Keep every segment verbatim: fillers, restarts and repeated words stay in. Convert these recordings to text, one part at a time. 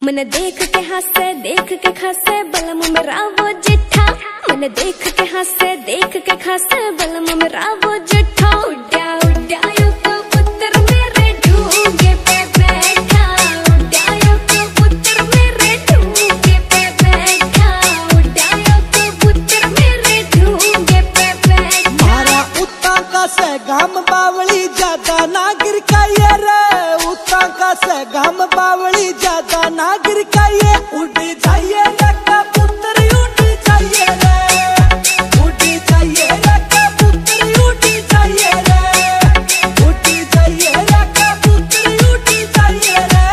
मन देख के हंसे देख के खासे बलम मेरा वो जिठा। मन देख के हंसे देख के खासे बलम मेरा वो जिठा। उड्या उड्या यो कबूतर मेरे ढूंगे पे बैठा। उड्या यो कबूतर मेरे ढूंगे पे बैठा। उड्या यो कबूतर मेरे ढूंगे पे बैठा। मारा उता का से गाम बावली ज्यादा ना गिर का ये रे। उता का से गाम बावली ज्यादा ना गिर का ये। उड़ जाइए रे कबूतर उड़ जाइए रे। उड़ जाइए रे कबूतर उड़ जाइए रे। उड़ जाइए रे कबूतर उड़ जाइए रे।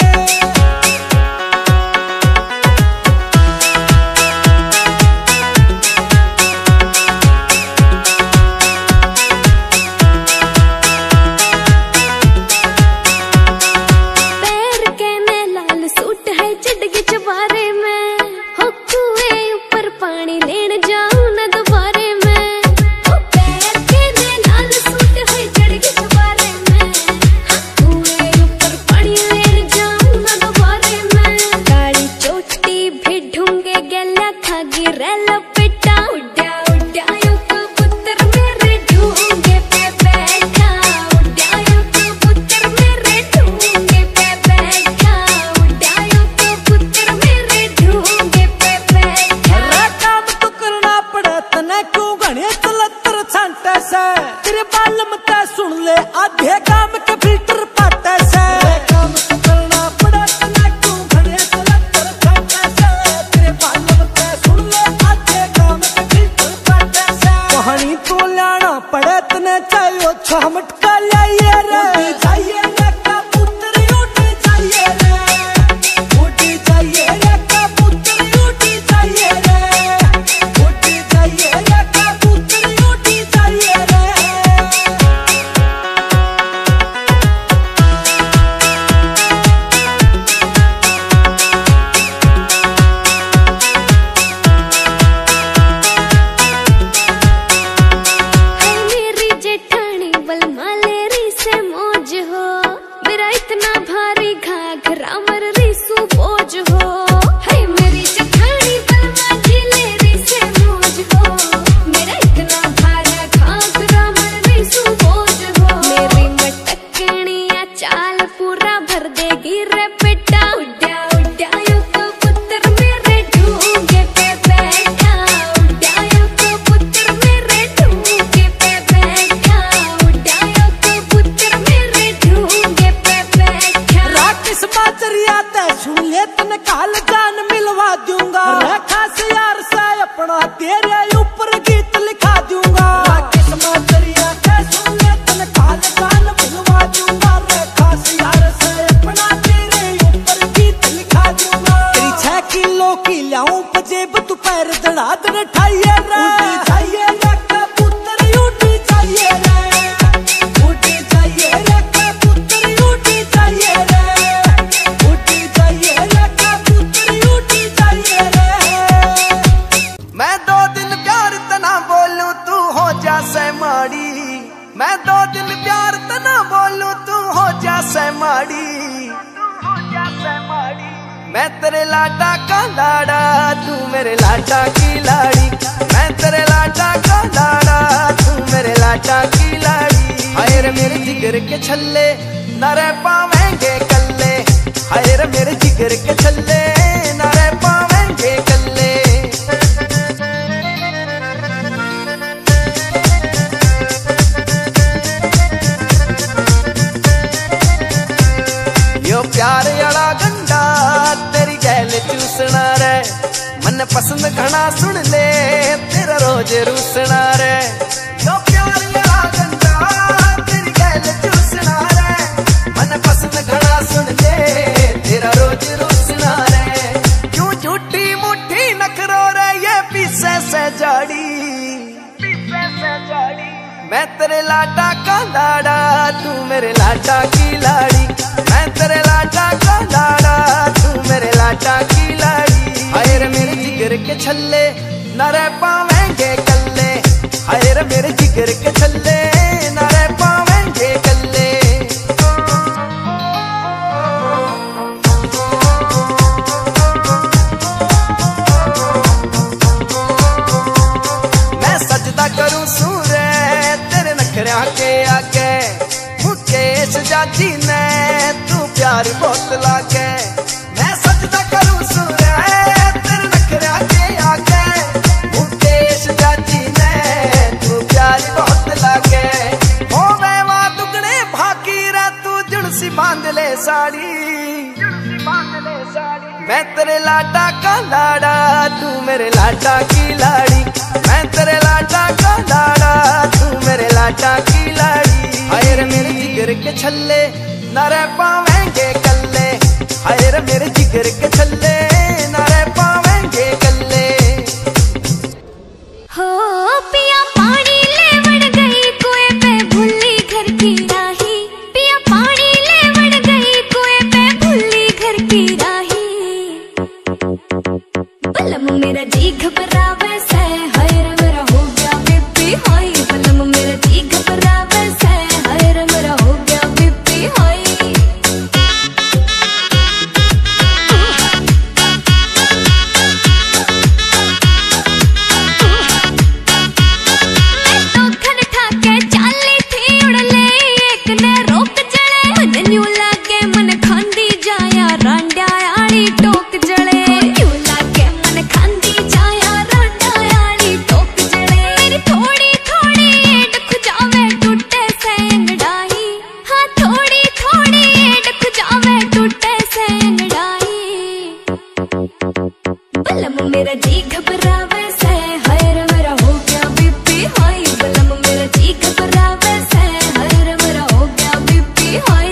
पैर के में लाल सूट है चढ़ चबारे में। हो कुएं ऊपर पानी लेन जाऊं न दोबारे में। हो पैर के में लाल सूट है चढ़ चबारे में। हो कुएं ऊपर पानी लेन जाऊं न दोबारे में। काली चोटी भी ढूंगे गला खागी रेल पिटा। उड्या उड्या यो कबूतर मेरे ढूंगे पे बैठा। उड्या यो कबूतर मेरे ढूंगे पे बैठा। उड्या यो कबूतर मेरे ढूंगे पे बैठा। रे काम तो करना पड़े तने क्यों घने चलतर छांटे से। तेरे बालम ते सुन ले आधे काम के फिल्टर पाटे से। रे काम तो करना पड़े तने क्यों घने चलतर छांटे से। तेरे बालम ते सुन ले आधे काम के फिल्टर पाटे से। कहानी तो लाना पड़े तने चाहिए छह मटका लाइए रे। उड़ जाइए रे कबूतर उड़ जाइए रे। उड़ जाइए रे कबूतर उड़ जाइए रे। उड़ जाइए रे कबूतर उड़ जाइए रे। है मेरी जेठानी बलमा लेरी से मौज हो। मेरा इतना भारी घाघरा मर रिसू बोझ हो। है मेरी जेठानी बलमा जी लेरी से मौज हो। मेरा इतना भारा घाघरा मर रिसू बोझ हो। मेरी मटकनिया चाल पूरा भर देगी रे बेटा। उड्या उड्या यो कबूतर मेरे ढूंगे पे बैठा। उड्या यो कबूतर मेरे ढूंगे पे बैठा। उड्या यो कबूतर मेरे ढूंगे पे बैठा। राकेश माचरिया ते सुन ले तने काल जान मिलवा दूंगा। रे खास यार से अपना तेरे ऊपर गीत लिखा दूंगा। राकेश माचरिया ते सुन ले तने काल जान मिलवा दूंगा। रे खास यार से अपना तेरे ऊपर गीत लिखा दूंगा। तेरी छह किलो की लाऊं पजेब तू पैर दड़ा दड़ ठाइए रे। उड़ जाइए रे कबूतर उड़ जाइए रे। उड़ जाइए रे कबूतर उड़ जाइए रे। उड़ जाइए रे कबूतर उड़ जाइए रे। मैं दो दिन प्यार तना बोलूं तू हो जा से माड़ी। मैं दो दिन प्यार तना बोलूं तू हो जा से माड़ी। मैं तेरे लाडा का लाड़ा तू मेरे लाडा की लाड़ी। मैं तेरे लाडा का लाड़ा तू मेरे लाडा की लाड़ी। हाय रे मेरे जिगर के छल्ले न रह पावेंगे कल्ले। हाय रे मेरे जिगर के छल्ले न रह पावेंगे कल्ले। यो प्यार अड़ा गंडा तेरी गैल चूसना रे। मन पसंद घना सुन ले तेरा रोज रूसना रे। यो प्यार अड़ा गंडा तेरी गैल चूसना रे। मन पसंद घना सुन ले तेरा रोज रूसना रे। क्यों झूठी मुट्ठी नखरो रे ये पीछे से जाड़ी। पीछे से जाड़ी। मैं तेरे लाडा का लाड़ा तू मेरे लाडा की लाड़ी। मैं तेरे लाडा का लाड़ा तू मेरे लाडा की लाड़ी। हाय रे मेरे जिगर के छल्ले न रह पावेंगे कल्ले। हाय रे मेरे जिगर के छल्ले न रह पावेंगे कल्ले। बहुत लागे। मैं सजदा करूं सूर्य तेरे नखरा के आगे। मुकेश जाजी ने तू प्यारी बहुत लागे। हो वेवा दुगने भागी रे तू जुड़सी बांध ले साड़ी। मैं तेरे लाडा का लाड़ा तू मेरे लाडा की लाड़ी। मैं तेरे लाडा का लाड़ा तू मेरे लाडा की लाड़ी। हाय रे मेरे जिगर के छल्ले न रह पावेंगे कल्ले। हाय रे मेरे जिगर के छल्ले न रह पावेंगे कल्ले। हो पिया पानी लेवड़ गई कुएं पे भूली घर की राही। पिया पानी लेवड़ गई कुएं पे भूली घर की राही। बलम मेरा जी घबरावे से हाय रे मेरा हो गया बीपी हाई। बलम मेरा जी घबरावे से हाय रे मेरा हो गया बीपी हाई। मैं तो खन ठाके चाली थी उड़ले एक ने रोक जड़े। मन न्यू लागे मन खांदी जाया रांडा आड़ी टोक जड़े। न्यू लागे मन खांदी जाया रांडा आड़ी टोक जड़े। मेरी थोड़ी थोड़ी एड खुजावे टूटे से अंगड़ाई। हाँ थोड़ी थोड़ी एड खुजावे टूटे से अंगड़ाई। बलम मेरा जी घबरावे से हाय रे मेरा हो गया बीपी हाई। बलम मेरा जी घबरावे से हाय रे मेरा हो गया बीपी हाई।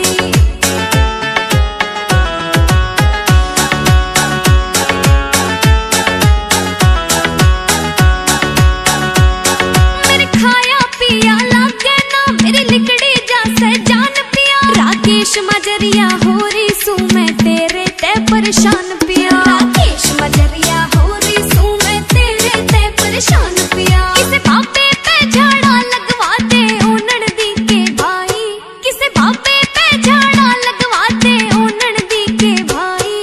मेरे खाया पिया लागे ना मेरी लिकड़ी जैसे जान पिया। राकेश मजरिया हो रही सू मैं तेरे ते परेशान पिया। राकेश मजरिया हो रही सू मैं तेरे ते परेशान पिया। किसे बापे पे झाड़ा लगवा दे ओ ननदी के भाई। किसे बापे पे झाड़ा लगवा दे ओ ननदी के भाई।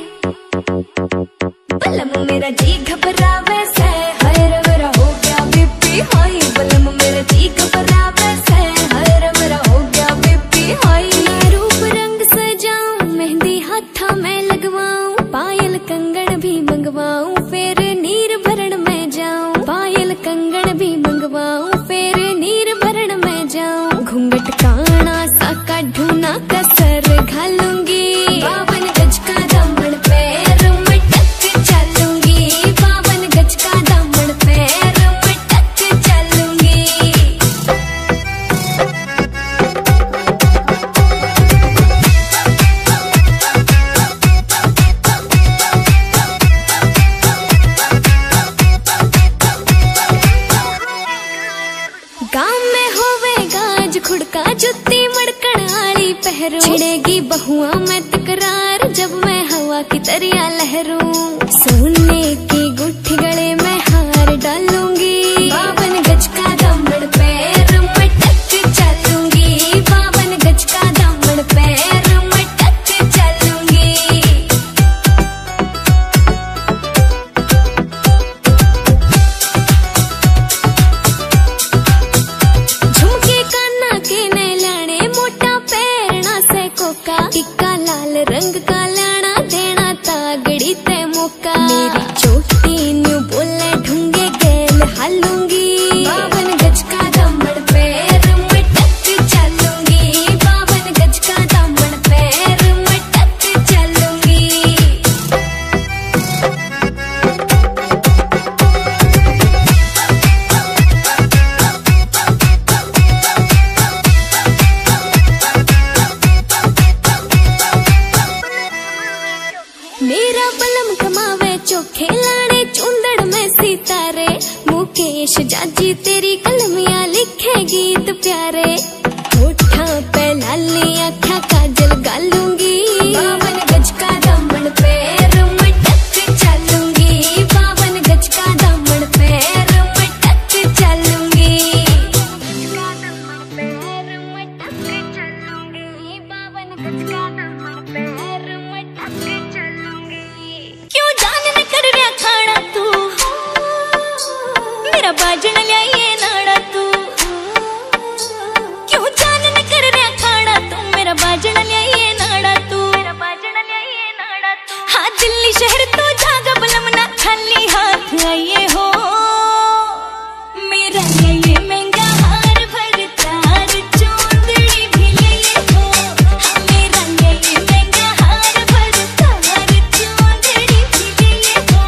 बलम मेरा जी घबरावे से हाय रे मेरा हो गया बीपी हाई। बलम मेरा जी घबरावे से हाय रे मेरा हो गया बीपी हाई। मैं रूप रंग सजाऊं मेहंदी हाथा में लगवाऊं। पायल कंगन भी मंगवाऊं फिर नीर भरण में जाऊं। पायल कंगन भी मंगवाऊं फिर नीर भरण में जाऊं। घूंघट काना सा काढूं ना कसर घालूंगी। बावन गज का दामन पैर मटक चलूंगी। बावन गज का दामन पैर मटक चलूंगी। गाँव में होवे गाज खुड़का जुत्ती मड़कण आली पहरू। छिड़ेगी बहुआ में तकरार जब मैं हवा की तरिया लहरूं। सोने की गुट्ठी गले में हार डालूंगी। बावन गज का दामन पैर मटक चलूंगी। बावन गज का दामन पैर मटक चलूंगी। झुमके काना के ने लाने मोटा पैरना से कोका। टिक्का लाल रंग का लाना देना तागड़ी ते मौका। मेरी चोटी न्यू बोले ढूंगे गेल हालूंगी। बावन गज का दामन पैर मटक चलूंगी। बावन गज का दामन पैर मटक चलूंगी। मेरा बलम कमावे चोखे लाने चूंदड़ में सितारे। मुकेश जाजी तेरी कलमियां लिखे गीत प्यारे। होठा पे लाली आँखा काजल गालूंगी। बावन गज का दामन पैर मटक चलूंगी। बावन गज का दामन पैर मटक चलूंगी। बावन गज का दामन पैर मटक चलूंगी। क्यों जान न कर रहा खाना तू मेरा बाजन लियाइए नाड़ा तू। क्यों जान न कर रहा खाना तू मेरा शहर तो जागा बलमना खाली हाथ आइए हो। मेरा ये महंगा हार भर तार चोंदड़ी भी लिए हो। हाँ मेरा ये महंगा हार भर तार चोंदड़ी भी लिए हो।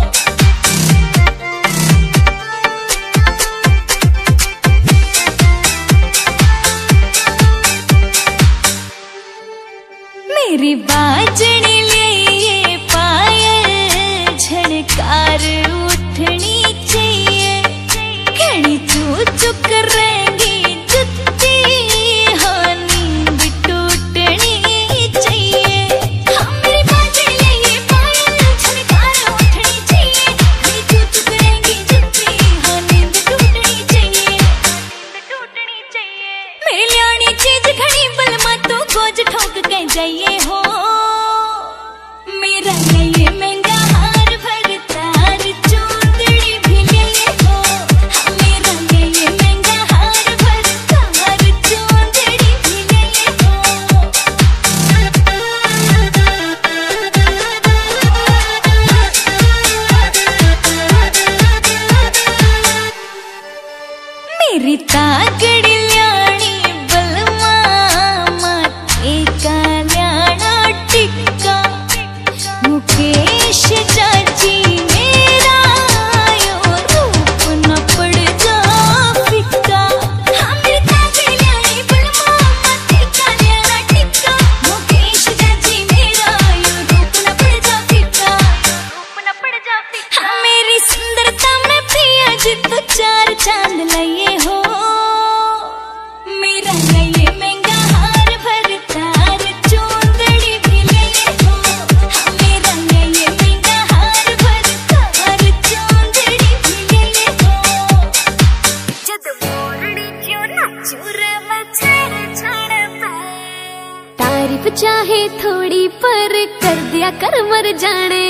मेरी बाजनी ले ये पायल झनकार उठनी चाहिए। घड़ी चू चुक रहेंगी जुत्ती हाँ नींद टूटनी चाहिए। हाँ मेरी बाजनी ले ये पायल झनकार उठनी चाहिए। घड़ी चू चुक रहेंगी जुत्ती हाँ नींद टूटनी चाहिए। टूटनी चाहिए मेरी लियानी चीज घड़ी बलमा तो गोज ठोक के जाइए हो। मेरा ये महंगा हार भर तार चोंदड़ी भी लिए हो। हाँ मेरा ये महंगा हार भर तार चोंदड़ी भी लिए हो। मेरी तागड़ी ल्याणी बलमा माथे का ल्याणा टिक्का। मुकेश चाची मेरा यो रूप न पड़ जा फिक्का। हाँ मेरी तागड़ी ल्याणी बलमा माथे का ल्याणा टिक्का। मुकेश चाची मेरा यो रूप न पड़ जा फिक्का। रूप न पड़ जा फिक्का। हाँ मेरी सुंदरता में प्रिया जी तो चार चांद लाइए हो। मेरा ये महंगा हार भर तार चोंदड़ी भी लिए हो। हाँ मेरा ये महंगा हार भर तार चोंदड़ी भी लिए हो। जद मोरनी क्यों नाचू रे मैं छड़ छड़ पे। तारीफ चाहे थोड़ी पर कर दिया कर मर जाने।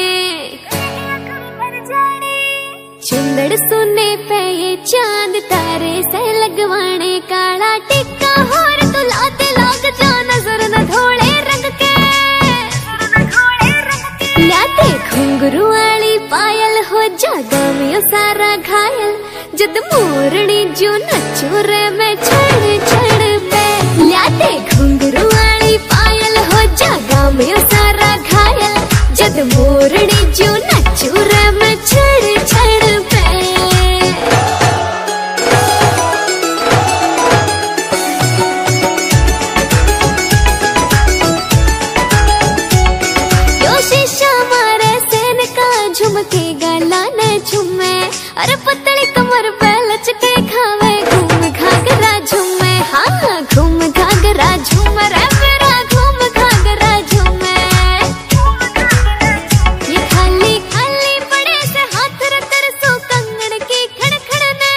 चुंदड़ सुने पे ये चांद तारे से लगवाने। काला टिक्का होर तो लाते लाग जा नजर न धोले रंग के। लाते घुंघरू वाली पायल हो जागा में सारा घायल। जद मोरनी जो नचू रे मैं छड़ छड़ पे। लाते घुंघरू वाली पायल हो जागा में सारा घायल। जद मोरनी जो नचू रे मैं छड़ छड़ पे। यो शीशा मारे सेन का झुमके गाला न झुमे। अरे पतली कमर पे लचके खावे घूम घाघरा झुमे। हाँ घूम घाघरा झूमे रे मेरा घूम घाघरा झुमे। ये खाली खाली पड़े से हाथ रतर सो कंगन की खड़खड़ने।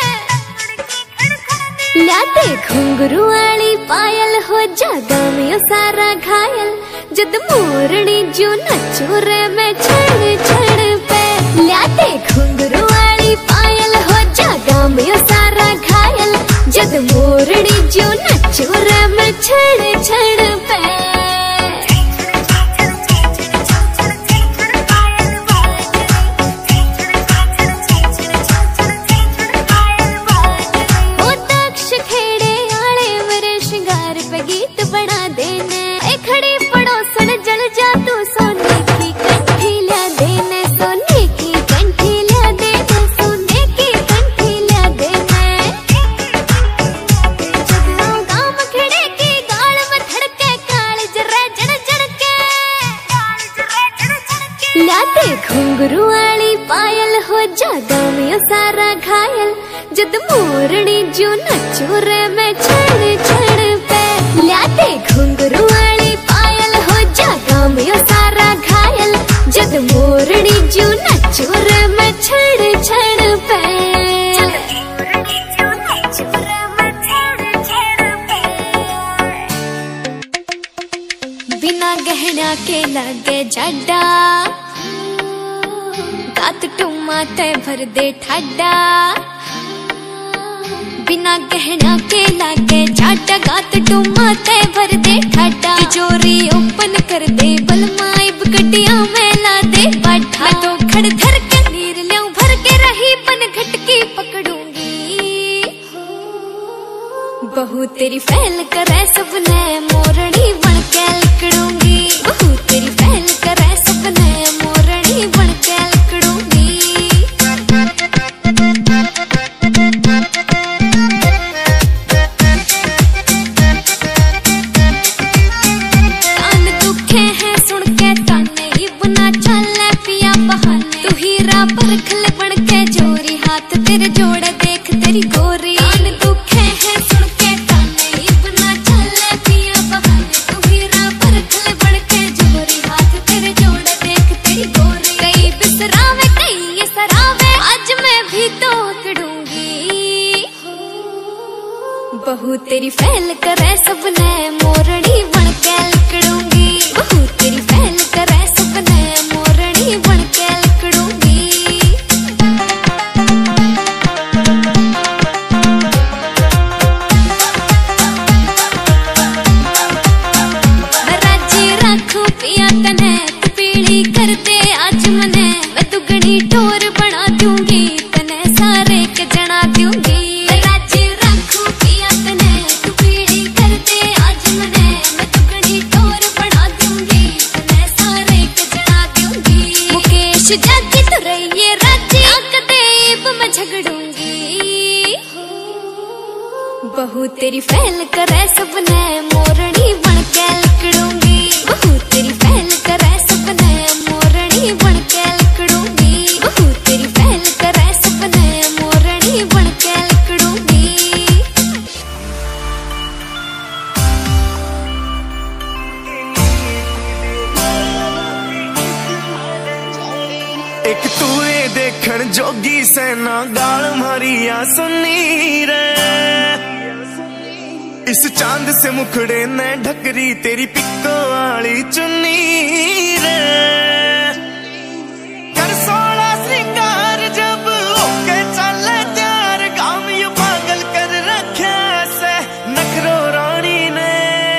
लाते घुंघरू वाली पायल हो जागा में सारा घायल। जद मोरनी जो नचू रे मैं छड़ छड़ पे। लाते घुंघरू वाली पायल हो जागा में सारा घायल। जद मोरनी जो नचू रे मैं छड़ छड़ पे। ओ दक्ष खेड़े आले मेरे श्रृंगार पे गीत बना देने। ए खड़ी पड़ोसन जल जा तू सोने की कंठी ला देने। सोने की कंठी ला देने। सोने की कंठी ला देने। जब गांव खेड़े की गाल में धड़के काल जरा जड़ जड़ के। लाते घुंघरू वाली पायल हो जागा में सारा घायल। जद मोरनी जो नचू रे मैं छड़ छड़ पे। लाते घुंघरू वाली पायल हो जागा में सारा घायल। जद मोरनी जो नचू रे मैं छड़ छड़ पे। बिना गहना के लगे जड्डा। गात टुमा ते भर दे ठाडा। बिना गहना के लागे जाटा। गात टुमा ते भर दे ठाडा। तिजोरी ओपन कर दे बलमाइब गड्डियां में ला दे। तेरी फैल करे सबने मोरनी बन के लिकड़ूंगी। बहू तेरी फैल करे सबने मोरनी बन के लिकड़ूंगी। कान दुखे हैं सुन के ताने ही बना चले पिया बहाने। तू हीरा परख ले बन के जोरी हाथ तेरे जोड़े देख तेरी गोरी। कान दुखे हैं सुन के ताने ही बना चले पिया बहाने। तू हीरा परख ले बन के जोरी हाथ तेरे जोड़े देख तेरी गोरी। कई बिसरावे कई ये सरावे आज मैं भी तो अकड़ूंगी। बहू तेरी फैल करे सबने मोरनी बन के लिकड़ूंगी। बहू तेरी फैल करे सबने मोरनी बन के लिकड़ूंगी। मैं राजी रखूं पिया तने तू पीड़ी कर दे आज मने। मैं दुगनी टोर बना दूंगी तने सारे के जना दूंगी। मैं राजी रखूं पिया तने तू पीड़ी कर दे आज मने। मैं दुगनी टोर बना दूंगी तने सारे के जना दूंगी। मुकेश जाती तो रहिए राजी आंख देव मैं झगड़ूंगी। बहू तेरी फैल करे सबने मोरनी बन के लिकड़ूंगी। बहू तेरी फैल करे सबने मोरनी बन के लिकड़ूंगी। बहू तेरी फैल करे सबने मोरनी बन के लिकड़ूंगी। एक तूए देखण जोगी सेना गाल मारिया सुनी रे। इस चांद से मुखड़े ने ढकरी तेरी पिक्को वाली चुन्नी रे। कर सोला श्रृंगार जब होके चले त्यार गाम यू पागल कर रखे से नखरो रानी ने।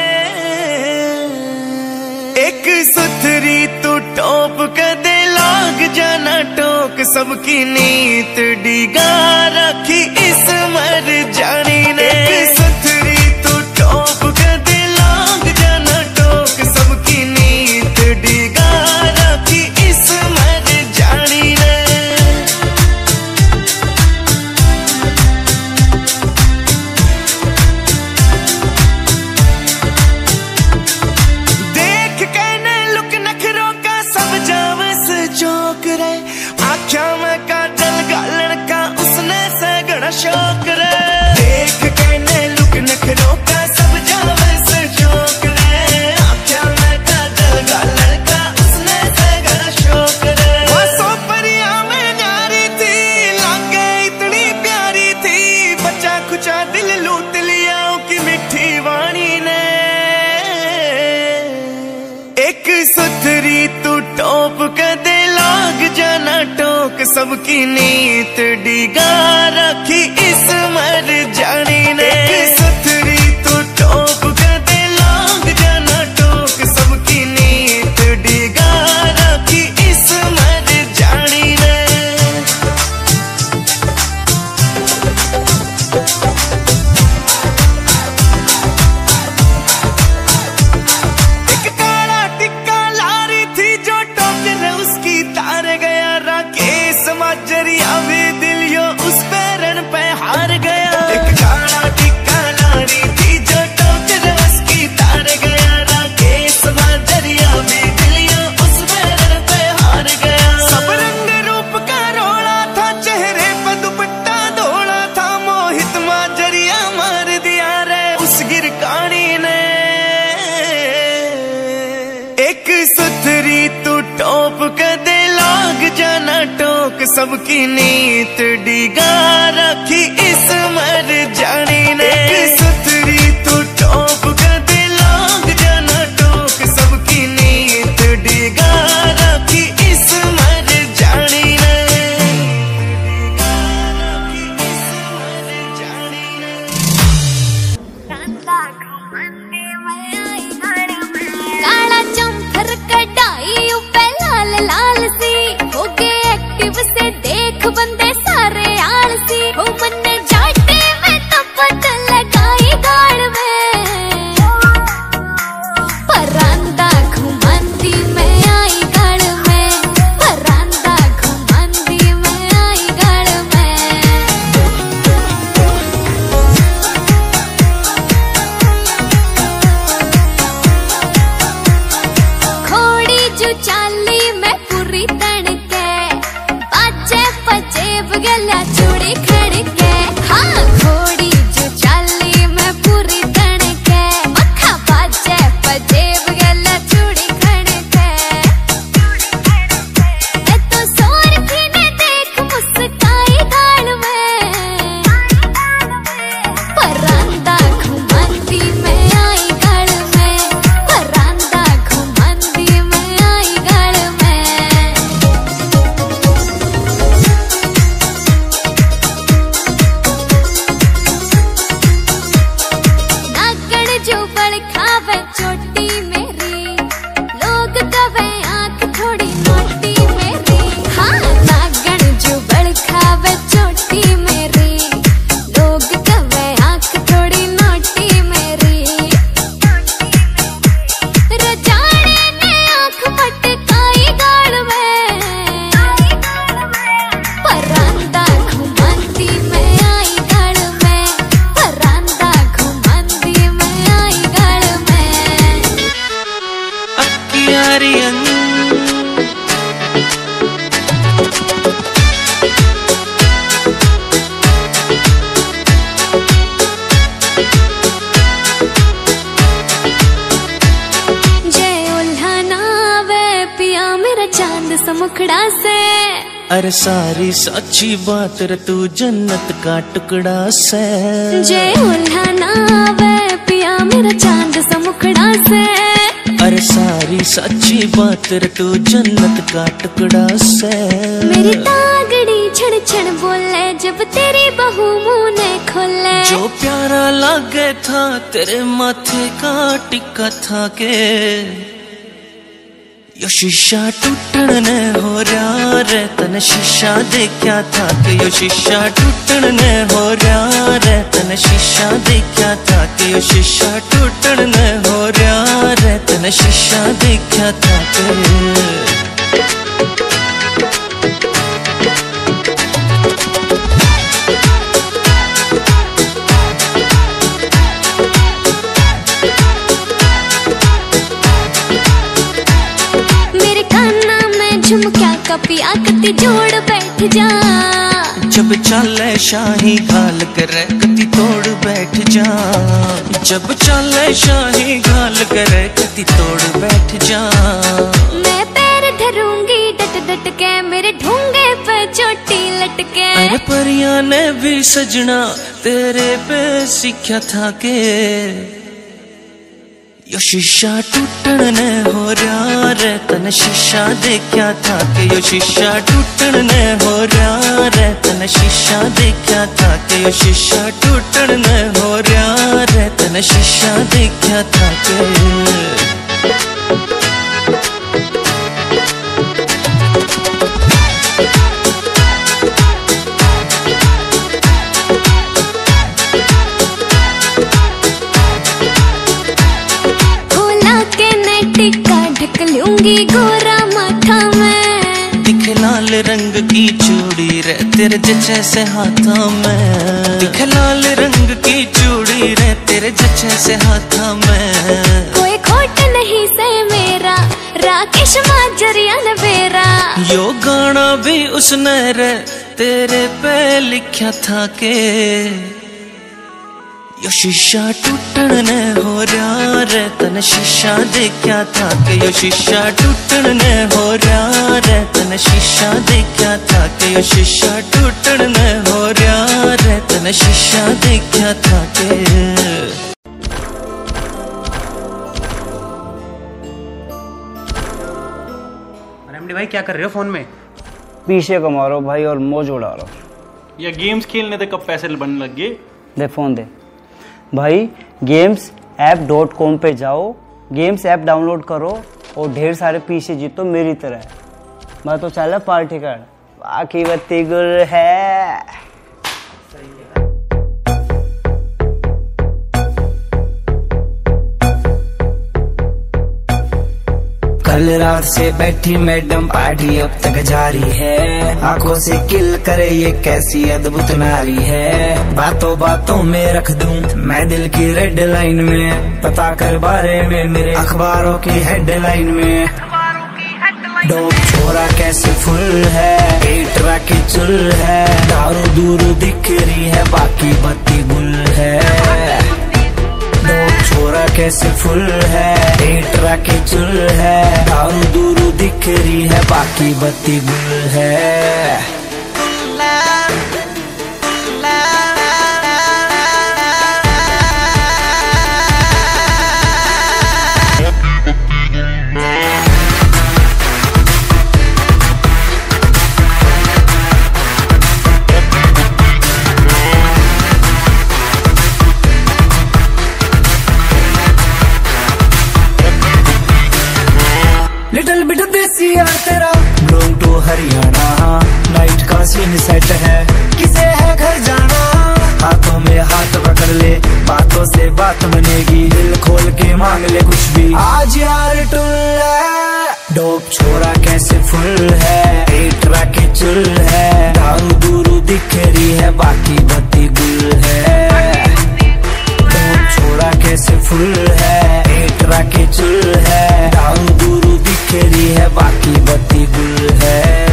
एक सुथरी तू टोप के दे लाग जाना टोक सबकी नीत डिगा रखी इस मर जानी ने। एक सुथरी तू टोप के दे लाग जाना टोक सबकी नीत डिगा रखी इस मर जानी ने। देख के ने लुक नखरों का सब जावस चौक रे। आख्या में काजल गालन का उसने सगड़ा शौक रे। देख के ने लुक नखरों का सब जावस चौक रे। आख्या में काजल गालन का उसने सगड़ा शौक रे। वो सो परिया में न्यारी थी लागे इतनी प्यारी थी। बच्चा खुचा दिल लूट लिया की मिठी वाणी ने। एक सुथरी तू टोप के दे लाग जाना टोक सबकी नीत डिगा रखी इस मर जानी ने। एक सुथरी तू टोप के दे लाग जाना टोक सबकी नीत डिगा रखी इस मर जानी ने। एक काला टिक्का लारी थी जो टोकर उसकी तार गया। राकेश माजरिया भी दिल यो उस पैरन पे हार गया। एक काला टिक्का लारी थी जो टोकर उसकी तार गया। राकेश माजरिया भी दिल यो उस पैरन पे हार गया। सब रंग रूप का रोला था चेहरे पे दुपट्टा धोला था। मोहित माजरिया मार दिया रे उस गिरकानी ने। एक सुथरी तू टोप के दे लाग जाना टोक सबकी नीत डिगा रखी इस मर जानी ने। एक सुथरी तू टोप के दे लाग जाना टोक सबकी नीत डिगा रखी इस मर जानी ने। डिगा रखी इस मर जानी ने। काला चंफर कढ़ाई ऊपर लाल लाल सी। हो गए एक्टिव से देख बंदे सारे आलसी। हो मन जाटे में तो पता लगाई मेरा चांद सा मुखड़ा से। अरे सारी सच्ची बात रे तू जन्नत का टुकड़ा से। जे उल्हाना वे पिया मेरा चांद सा मुखड़ा से। अरे सारी सच्ची बात रे तू जन्नत का टुकड़ा से। मेरी तागड़ी छड़ छड़ बोले जब तेरी बहू मुंह ने खोले। जो प्यारा लागे था तेरे माथे का टिक्का था के यो शीशा टूटन ने हो रहा रे तन शीशा देखा था के यो शीशा टूटन ने हो रहा रे तन शीशा देखा था के यो शीशा टूटन ने हो रहा रे तन शीशा देखा था के। झुमक्या का पिया कति जोड़ बैठ जा। जब चले शाही घाल करे कति तोड़ बैठ जा। जब चले शाही घाल करे कति तोड़ बैठ जा। मैं पैर धरूंगी डट डट के मेरे ढूंगे पे चोटी लटके। अरे परियां ने भी सजना तेरे पे सीखा था के यो शीशा टूटन ने हो रहा रे तन शीशा देखा था के यो शीशा टूटन ने हो रहा रे तन शीशा देखा था के यो शीशा टूटन ने हो रहा रे तन शीशा देखा था के। टिक्का ढक लूंगी गोरा माथा में। दिखे लाल रंग की चूड़ी रे तेरे जैसे हाथों में। दिखे लाल रंग की चूड़ी रे तेरे जैसे हाथों में। कोई खोट नहीं से मेरा राकेश माजरिया ने बेरा। यो गाना भी उसने रे तेरे पे लिखा था के यो शीशा टूटन ने हो रहा रे तन शीशा देखा था के यो शीशा टूटन ने हो रहा रे तन शीशा देखा था के यो शीशा टूटन ने हो रहा रे तन शीशा देखा था के। एमडी भाई क्या कर रहे हो फोन में? पीछे कमा रहा हूँ भाई और मौज उड़ा रहा हूँ। या गेम्स खेलने थे कब पैसे बनने लग गए? दे फोन दे भाई। गेम्स ऐप डॉट कॉम पे जाओ, गेम्स ऐप डाउनलोड करो और ढेर सारे पीछे जीतो मेरी तरह। मैं तो चला पार्टी कर बाकी बत्ती गुल है। कल रात से बैठी मैडम पार्टी अब तक जारी है। आंखों से किल करे ये कैसी अद्भुत नारी है। बातों बातों में रख दूं मैं दिल की रेड लाइन में। पता कर बारे में मेरे अखबारों की हेडलाइन में। डोप छोरा कैसे फुल है, पेटरा की चुल है। दारू दूर दिख रही है बाकी बत्ती गुल है। डोप छोरा कैसे फुल है, पेटरा की चुल है। दारू दूर दिख रही है बाकी बत्ती गुल है। लिटिल बिट देसी यार तेरा ब्लोंग टू हरियाणा। नाइट का सीन सेट है किसे है घर जाना। हाथों में हाथ पकड़ ले बातों से बात बनेगी। दिल खोल के मांग ले कुछ भी आज यार टुल है। डोप छोरा कैसे फुल है, पेटरा की चुल है। दारू दूरू दिख रही है बाकी बत्ती गुल है। डोप छोरा कैसे फुल है, पेटरा की चुल है। दारू दूरू दिख रही है बाकी बत्ती गुल है।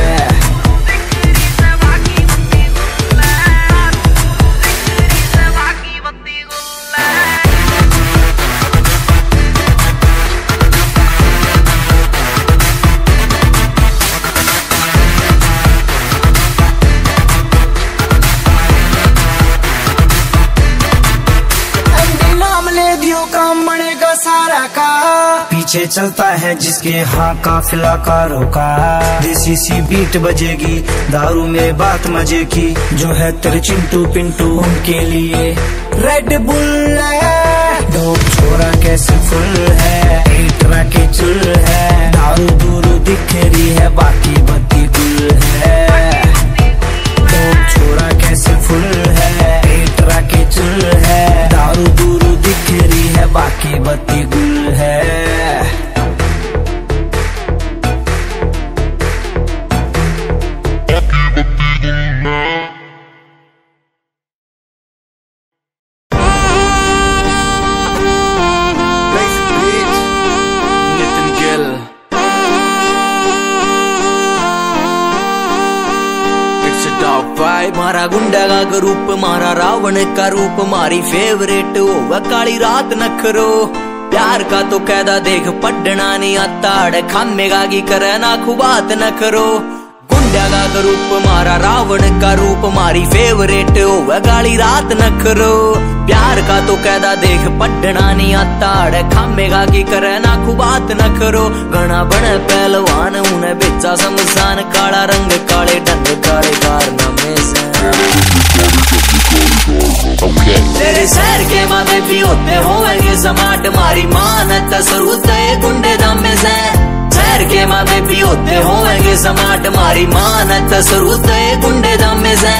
पीछे चलता है जिसके हाँ काफिला कारों का। देसी सी बीट बजेगी, दारू में बात मजे की, जो है तेरे चिंटू पिंटू उनके लिए रेड बुल है। डोप छोरा कैसे फुल है, ट्रा के चुल है, दारू दूरू दिख रही है बाकी बत्ती गुल है। डोप छोरा कैसे फुल है, ट्रा के चुल है, दारू दूरू दिख रही है बाकी बत्ती गुल है। मारा गुंडा का रूप, मारा रावण का रूप, मारी फेवरेट होगा काली रात नखरो। प्यार का तो कैदा देख पढ़ना नहीं आता, अड़ खामेगा की करे ना खुबात न करो। गुंडा का रूप, मारा रावण का रूप, मारी फेवरेट होगा काली रात नखरो। प्यार का तो कैदा देख पढ़ना नहीं आता, अड़ खामेगा की करे ना खुबात न करो। घना बने पहलवान उन्हें बेचा समसान, काला रंग काले डंड काले कारनामे से। तेरे शहर के मामे भी होते होंगे समाट, मारी मानत सरूत गुंडे दामे से। शहर के मामे भी होते होंगे समाट, मारी मानत सरूत गुंडे दामे से।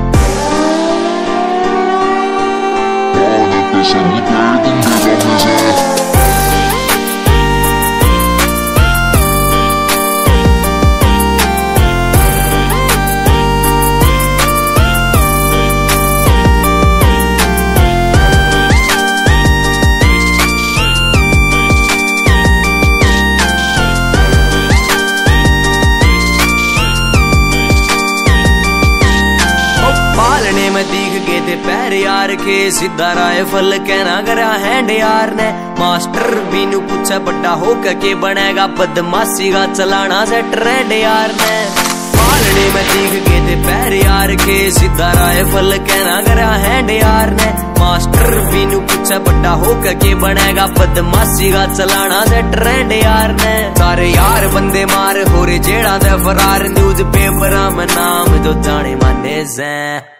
पैर यार के सीधा राइफल कहना करा हैंड यार ने। मास्टर बीनू पूछा बड़ा होकर के बनेगा बदमाशी का चलाना से ट्रेंड यार ने। पालने में दिख गए थे पैर यार के सीधा राइफल कहना करा हैंड यार ने। मास्टर बीनू पूछा बड़ा होकर के बनेगा बदमाशी का चलाना से ट्रेंड यार ने। सारे यार बंदे मार हो रे जेड़ा दे फरार, न्यूज पेपर में नाम जो जाने माने से।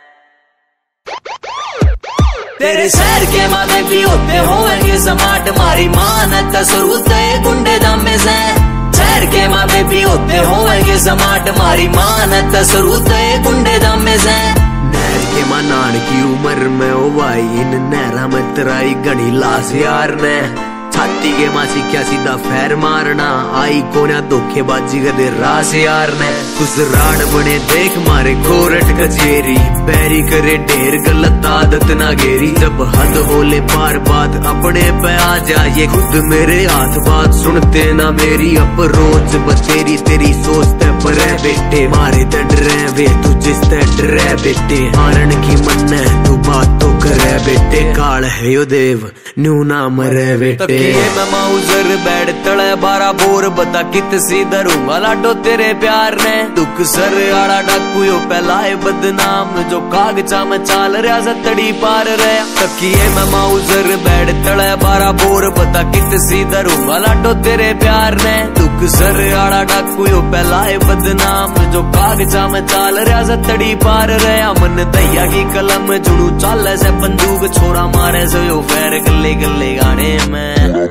तेरे शहर के मामे भी होते होंगे समाट, मारी मानत सरूत गुंडे दामे से। शहर के मामे भी होते होंगे समाट, मारी मानत सरूत गुंडे दामे से। नहर के मानान की उम्र में ओ भाई, इन नहरा में तराई गणी लाश यार ने। छाती के मां सीखा सीधा फैर मारना, आई कोना धोखेबाजी कर रास यार ने। कुछ राड बने देख मारे कोरट कचेरी, पैरी करे ढेर गलत आदत ना घेरी। जब हद होले पार बात अपने पे आ जाए, खुद मेरे हाथ बात सुनते ना मेरी। अब रोज बसेरी तेरी सोचते पर बेटे, मारे ते डरे वे तू जिसते डरे बेटे। मारन की मन है तू बात तो करे बेटे, काल है यो देव न्यू ना मरे बेटे। मैं माउजर बैठ तड़े बारा बोर, बता कित सी धरूंगा लाडो तेरे प्यार ने। दुख सर आड़ा डाकू यो पहलाए बदनाम, जो कागजा में चाल रहा सतड़ी पार रहा। तकिए मैं माउजर बैठ तड़े बारा बोर, बता कित सी धरूंगा लाडो तेरे प्यार ने। दुख सर आड़ा डाकू यो पहलाए बदनाम, जो कागजा में चाल रहा सतड़ी पार रहा। मन दैया की कलम जुड़ू चाल से बंदूक, छोरा मारे से यो फैर गले गले गाने में।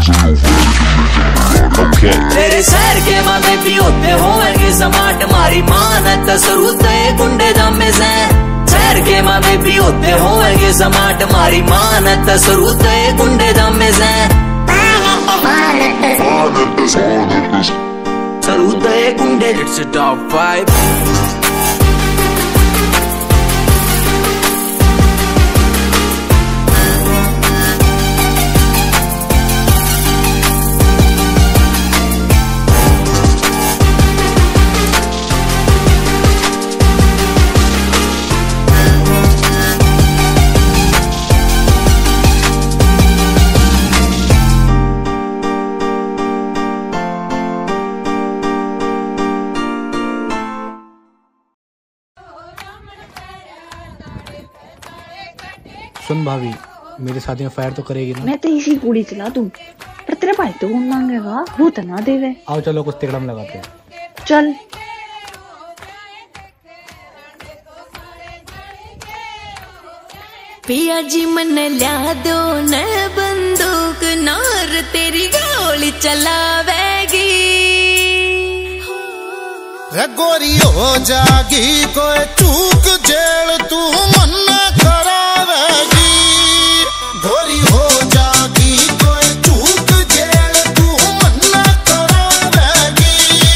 तेरे शहर के मामे भी होते होंगे समाट, मारी मानत सरूत गुंडे दामे से। शहर के मामे भी होते होंगे समाट, मारी मानत सरूत गुंडे दामे से। सरूत गुंडे इट्स टॉप फाइव। सुन भाभी, मेरे साथ में फायर तो करेगी ना? मैं तो इसी कुड़ी चला दूं, पर तेरे भाई तो कौन मांगेगा, वो तो ना देवे। आओ चलो कुछ तिकड़म लगाते हैं। चल। पिया जी मन ल्या दो न बंदूक, नार तेरी गोली चलावेगी। रे गोरी हो जागी कोई चूक जेल तू मन्ना करावेगी। गोरी हो जागी कोई चूक जेल तू मन्ना करावेगी।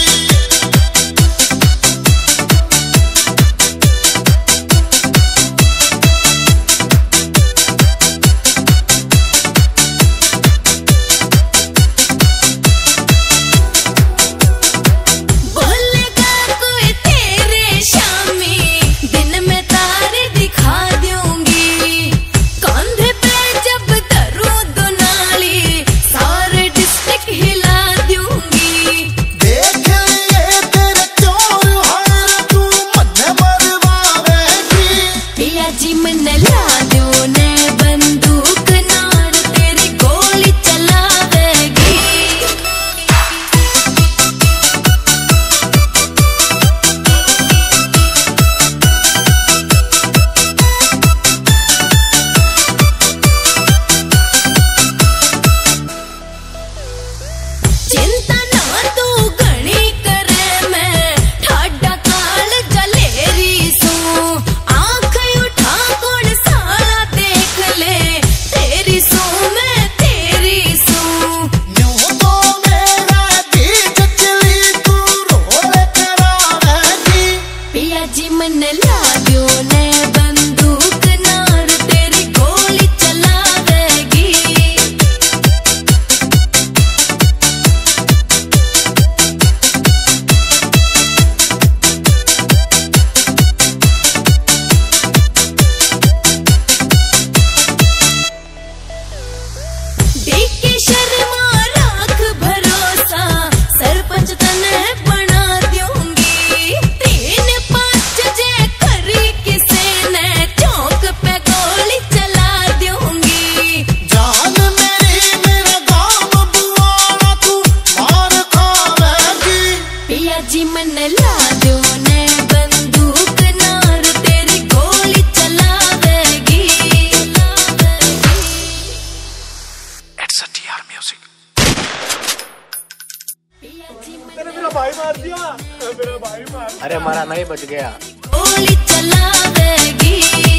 अरे हमारा नहीं बच गया। गोली चलावेगी।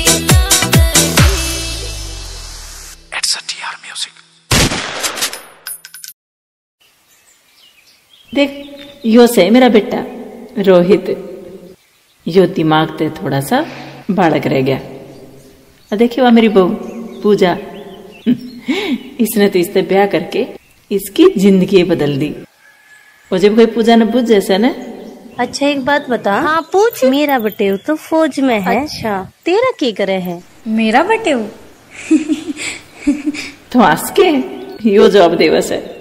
It's a T R music। देख यो से मेरा बेटा रोहित, यो दिमाग ते थोड़ा सा बालक रह गया। और देखिए वह मेरी बहू पूजा, इसने तो इससे ब्याह करके इसकी जिंदगी बदल दी। और जब कोई पूजा न पूछ जैसा ना। अच्छा एक बात बता। हाँ पूछ। मेरा बटेऊ तो फौज में है। अच्छा तेरा की करे है? मेरा बटेऊ तो हंस के यो जवाब देवस है।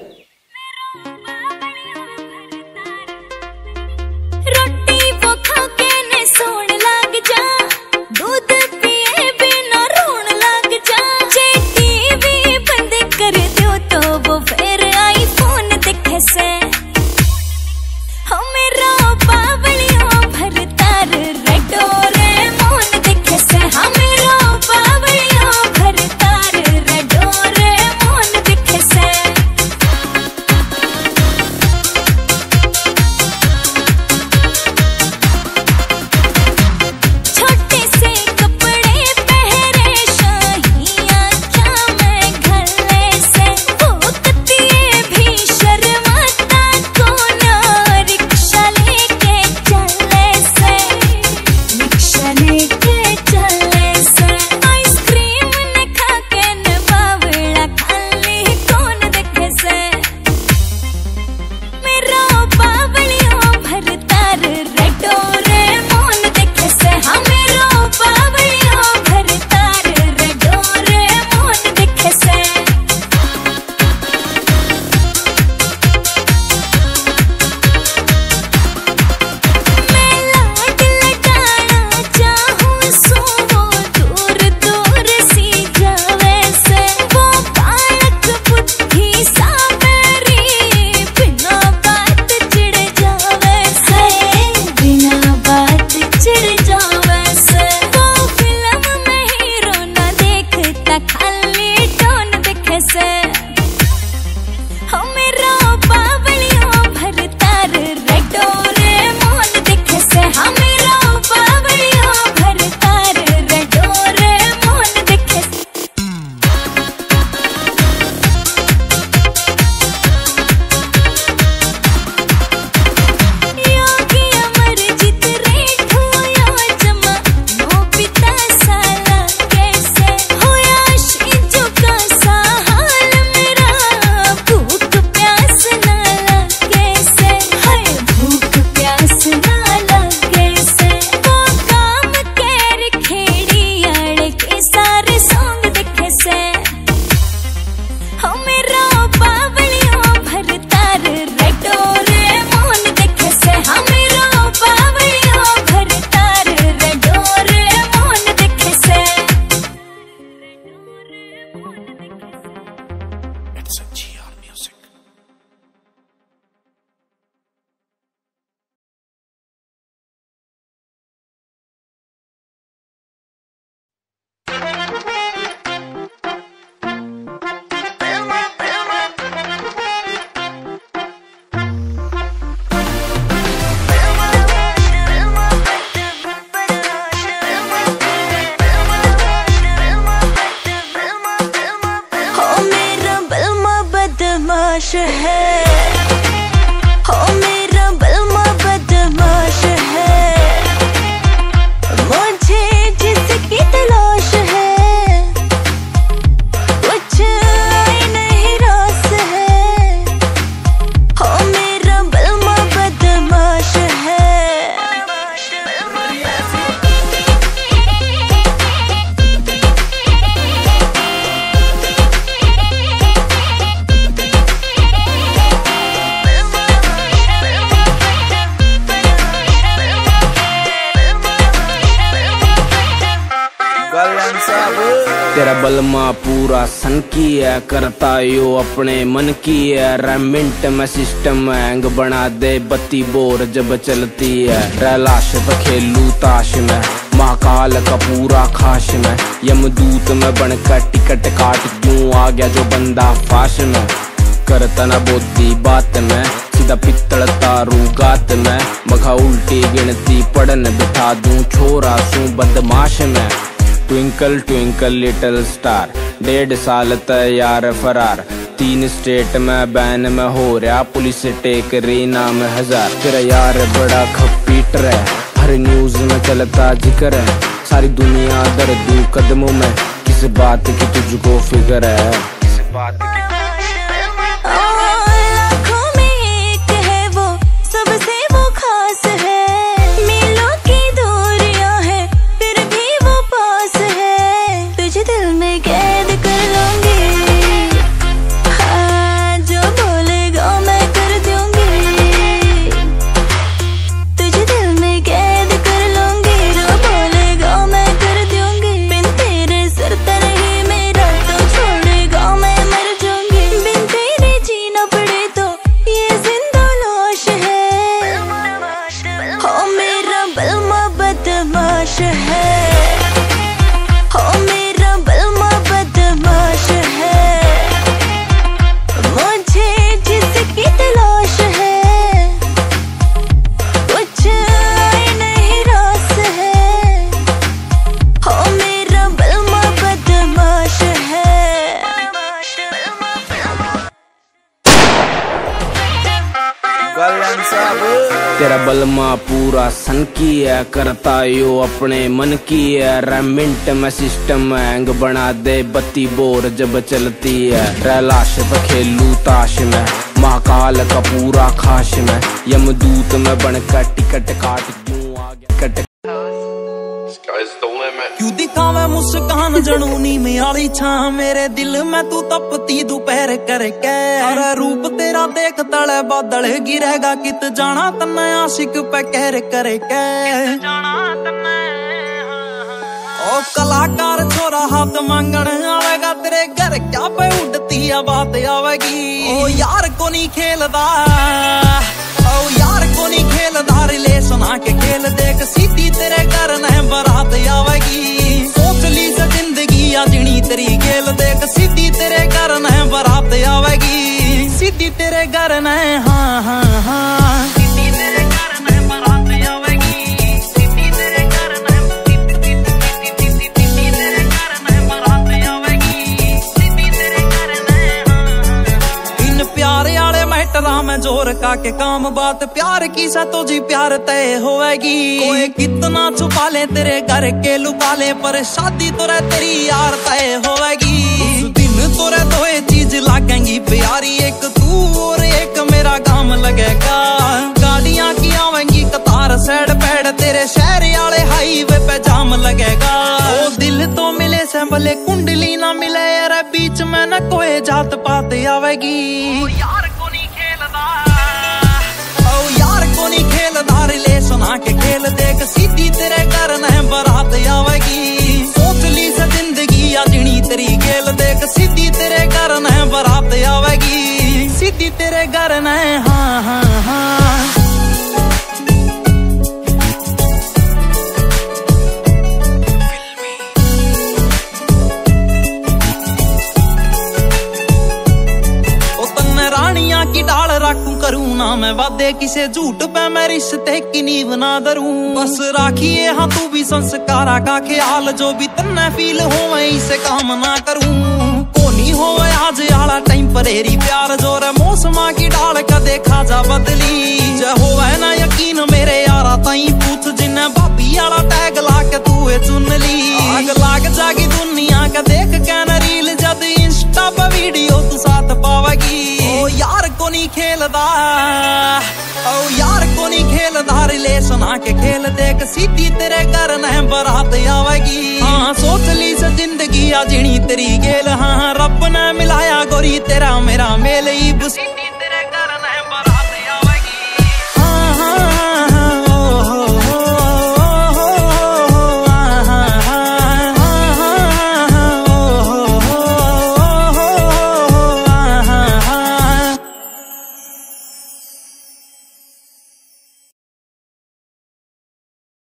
तेरा बलमा पूरा सन की है, करता यो अपने मन की है। रेमिंट में सिस्टम हैंग बना दे बत्ती बोर जब चलती है। रैलाश पे खेलू ताश में, महाकाल का पूरा खाश में। यमदूत में बनकर टिकट काट क्यों आ गया जो बंदा फाश में। करता ना बोती बात में, सीधा पित्तल तारू गात में। मखा उल्टी गिनती पढ़न बिठा दूं छोरा सू बदमाश में। ट्विंकल ट्विंकल लिटिल स्टार, डेढ़ साल तैयार फरार। तीन स्टेट में बैन में हो रहा, पुलिस टेक रही नाम हजार। तेरा यार बड़ा खपीटर है, हर न्यूज में चलता जिक्र है। सारी दुनिया दर्दू कदमों में, किस बात की तुझको फिक्र है। किस बात की तेरा बलमा पूरा सन की है, करता यो अपने मन की है। रेमिंट में सिस्टम हैंग बना दे बत्ती बोर जब चलती है। रैलाश पे खेलू ताश में, महाकाल का पूरा खाश में। यमदूत में बनकर टिकट काट क्यों आ गया टिकट। क्यों दिखावे मुस्कान जनूनी में आली छा, मेरे दिल में तू तपती दोपहर करके। अरे रूप तेरा देख तले बादल गिरेगा, कित जाना तन्ने आशिक पे कहर करके। ओ कलाकार छोरा हाथ मांगण आवेगा तेरे घर, क्या पे उड़ती बात आवेगी। ओ यार को नहीं खेलदा, ओ यार को नहीं खेलदा, रिलेशन आके खेल देख, सीधी तेरे घर न बारात आवेगी। सोच ली से जिंदगी आजनी तेरी खेल देख, सीधी तेरे घर न बारात आवेगी। सीधी तेरे घर न हाँ हाँ हाँ, सीधी तेरे घर न बारात आवेगी। सीधी तेरे घर न, सीधी तेरे घर न बारात आवेगी। सीधी तेरे घर न इन प्यारे आले मैटरा में जोर का के काम बात। प्यार की सा तो जी प्यार तय होएगी। कोई कितना छुपा ले तेरे घर के लुका ले, पर शादी तो रे तेरी यार तय होएगी। उस दिन तो रे दो चीज लागेंगी प्यारी, एक तू और एक मेरा काम लगेगा। गाड़ियां की आवेंगी कतार सैड पैड, तेरे शहर आले हाईवे पे जाम लगेगा। ओ दिल तो मिले से भले कुंडली ना मिले, यार बीच में न कोई जात पात आवेगी। यार को नहीं खेलदा, ओ यार को नहीं खेलदा, रिलेशन आके खेल देख, सीधी तेरे घर न बारात आवेगी। सोच ली से जिंदगी आजनी तेरी खेल देख, सीधी तेरे घर न बारात आवेगी। सीधी तेरे घर न हाँ हाँ हाँ। रानिया की डाल राखू करूँ ना मैं वादे, किसे झूठ पे मैं रिश्ते की नींव ना धरूं। बस राखिए हाँ तू भी संस्कारा का ख्याल, जो भी तन्ने फील हो मैं इसे काम ना करूं। कोनी हो आज आला टेम्परेरी प्यार, जोर मौसमा की डाल का देखा जा बदली। जो हो ना यकीन मेरे यारा ताई पूछ, जिन्हें भाभी आला टैग ला के तू चुन ली। आग लाग जागी दुनिया का देख के न रील, जद इंस्टा पे वीडियो तू साथ पावेगी। ओ यार को नहीं खेलदा, ओ यार को नहीं खेलदा, रिलेशन आके खेल देख, सीधी तेरे घर न बारात आवेगी। हाँ सोच ली से जिंदगी आजनी तेरी गेल, हाँ रब ने मिलाया गोरी तेरा मेरा मेल।